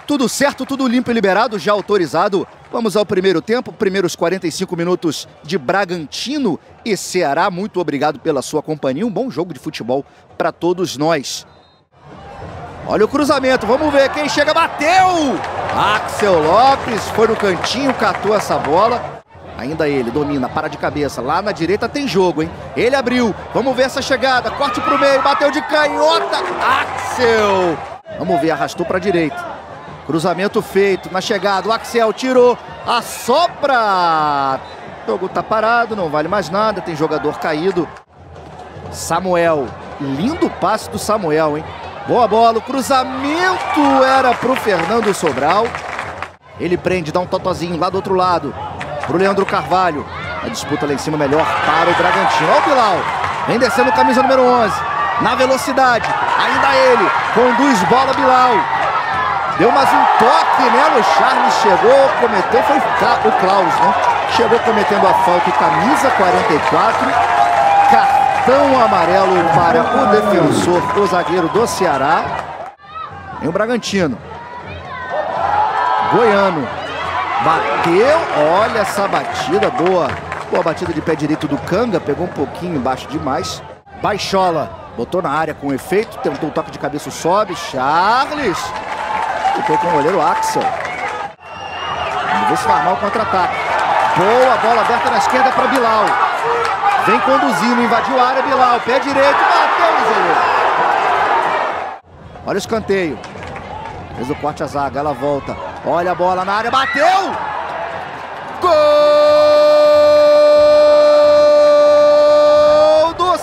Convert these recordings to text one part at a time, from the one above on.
Tudo certo, tudo limpo e liberado, já autorizado. Vamos ao primeiro tempo, primeiros 45 minutos de Bragantino e Ceará. Muito obrigado pela sua companhia, um bom jogo de futebol para todos nós. Olha o cruzamento, vamos ver quem chega, bateu! Axel Lopes foi no cantinho, catou essa bola. Ainda ele, domina, para de cabeça, lá na direita tem jogo, hein? Ele abriu, vamos ver essa chegada, corte pro meio, bateu de canhota, Axel! Vamos ver, arrastou para a direita. Cruzamento feito, na chegada, o Axel tirou, assopra! O jogo tá parado, não vale mais nada, tem jogador caído. Samuel, lindo passe do Samuel, hein? Boa bola, o cruzamento era pro Fernando Sobral. Ele prende, dá um totozinho lá do outro lado, pro Leandro Carvalho. A disputa lá em cima melhor para o Bragantino. Olha o Bilal, vem descendo camisa número 11, na velocidade, ainda ele, conduz bola Bilal. Deu mais um toque nela, o Charles chegou, cometeu, foi o Klaus, né? Chegou cometendo a falta, camisa 44, cartão amarelo para o defensor, o zagueiro do Ceará. Tem o Bragantino. Goiano. Bateu, olha essa batida, boa. Boa batida de pé direito do Kanga, pegou um pouquinho embaixo demais. Baixola, botou na área com efeito, tentou o toque de cabeça, sobe, Charles. Ficou com o goleiro Axel. Vamos ver se vai armar o contra-ataque. Boa bola aberta na esquerda para Bilal. Vem conduzindo, invadiu a área, Bilal. Pé direito, bateu, Zé. Olha o escanteio. Fez o corte a zaga, ela volta. Olha a bola na área, bateu! Gol do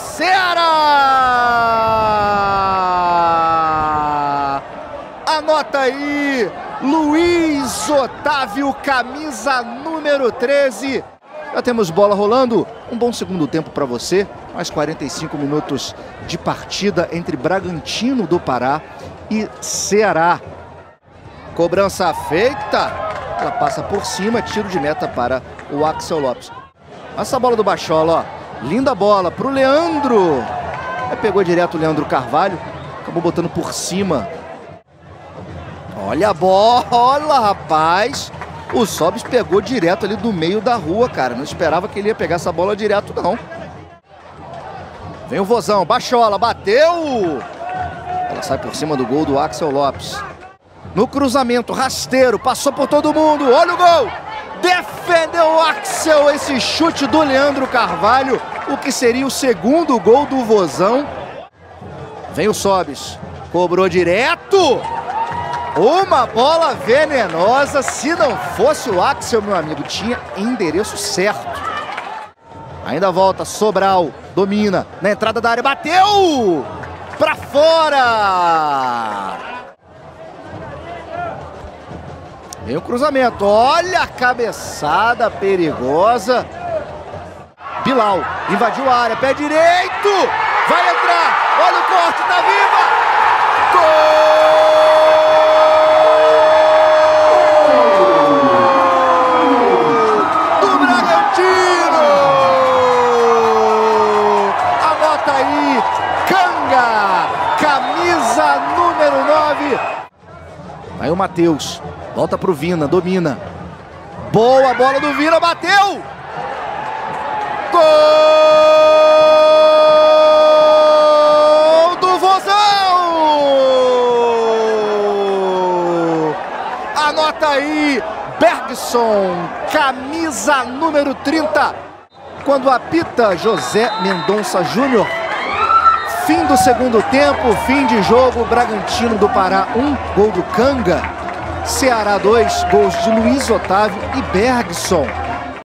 Ceará! Anota aí, Luiz Otávio, camisa número 13. Já temos bola rolando, um bom segundo tempo para você. Mais 45 minutos de partida entre Bragantino do Pará e Ceará. Cobrança feita, ela passa por cima, tiro de meta para o Axel Lopes. Essa bola do Baixola, ó, linda bola para o Leandro. Pegou direto o Leandro Carvalho, acabou botando por cima. Olha a bola, rapaz. O Sobis pegou direto ali do meio da rua, cara. Não esperava que ele ia pegar essa bola direto, não. Vem o Vozão, Baixola, bateu. Ela sai por cima do gol do Axel Lopes. No cruzamento, rasteiro, passou por todo mundo. Olha o gol. Defendeu o Axel, esse chute do Leandro Carvalho. O que seria o segundo gol do Vozão. Vem o Sobis, cobrou direto. Uma bola venenosa, se não fosse o Axel, meu amigo, tinha endereço certo. Ainda volta, Sobral, domina, na entrada da área, bateu! Pra fora! Vem o cruzamento, olha a cabeçada perigosa. Bilal, invadiu a área, pé direito, vai entrar, olha o corte, tá viva! Gol! Camisa número 9. Aí o Matheus, volta pro Vina, domina. Boa bola do Vina, bateu! Gol do Vozão! Anota aí, Bergson, camisa número 30. Quando apita José Mendonça Júnior. Fim do segundo tempo, fim de jogo, Bragantino do Pará 1, gol do Kanga. Ceará 2, gols de Luiz Otávio e Bergson.